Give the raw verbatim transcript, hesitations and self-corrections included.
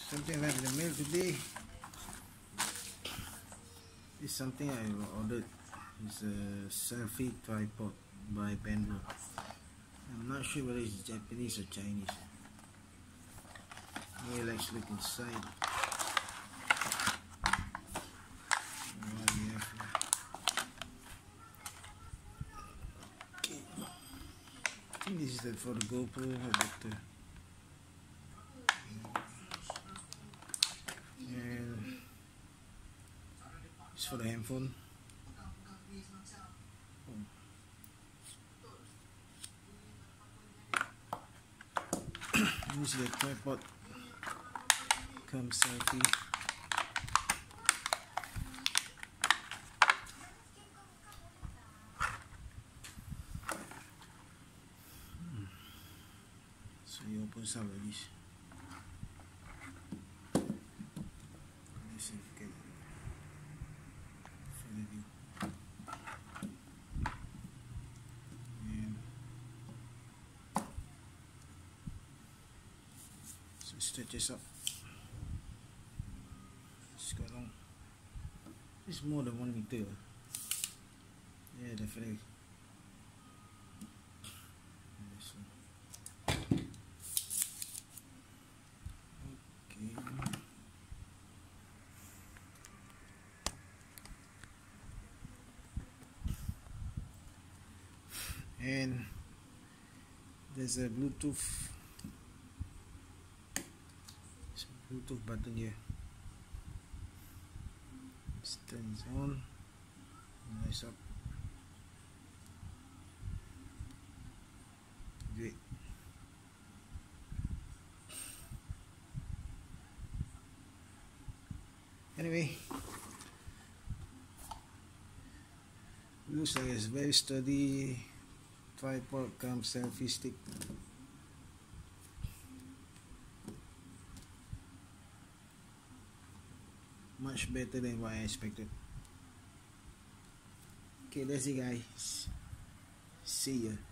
Something like the mail today. It's something I ordered. It's a selfie tripod by Penro. I'm not sure whether it's Japanese or Chinese. Okay, let's look inside. What we have here. Okay. I think this is the, for the GoPro adapter. And it's for the handphone. This is the tripod come selfie. Hmm. So you open some of this. Let's see if you can find the view. Stretches up. It's quite long. It's more than one meter. Yeah, definitely. Okay. And there's a Bluetooth. Bluetooth button here. It turns on. Nice up. Great. Anyway, looks like it's very sturdy tripod cum selfie stick. Much better than what I expected. Okay, that's it guys. See ya.